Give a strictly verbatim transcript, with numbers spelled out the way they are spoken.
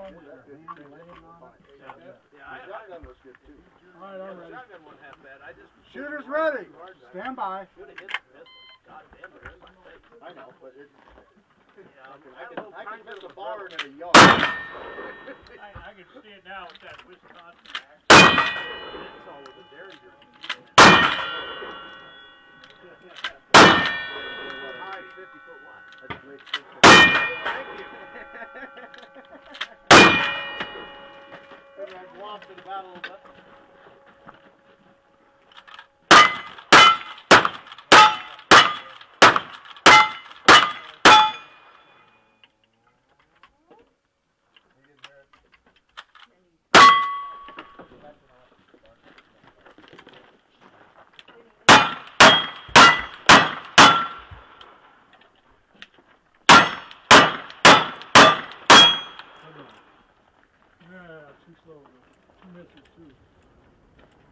long with your hand laying on it. Yeah, yeah, I, shotgun was good too. All right, I'm ready. Shotgun wasn't half bad. I just Shooter's ready. Stand by. should have hit the pistol. God damn, they're in my face. I know, but it, Yeah, I can, I I can, I can miss a barn in a yard. I, I can see it now with that Wisconsin accent. It's all with a derringer. High, fifty foot wide. That's a great picture. Thank you. Figure I'd go off to the battle of that. Yeah, too slow. Two misses too.